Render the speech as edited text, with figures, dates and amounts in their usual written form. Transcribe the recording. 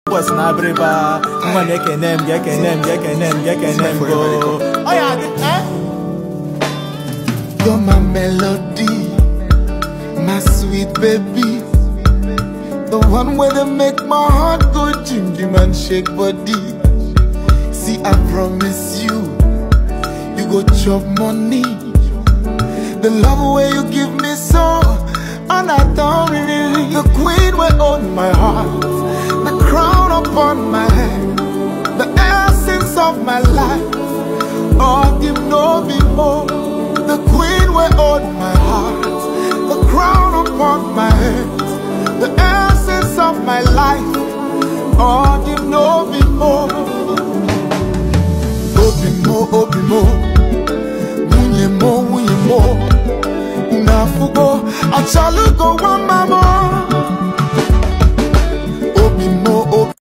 was na briba. One get them go. Oh yeah, You're my melody, my sweet baby. The one where they make my heart go jim and shake body. See, I promise you, you go chop money. The love way you give me so, and I don't really. The queen will own my heart, the crown upon my head, the essence of my life. Oh, give no be more. The queen will own my heart, the crown upon my head, the essence of my life. Oh, give no be more. Obi mo, munye mo, unafugo, achalugo wa mamo.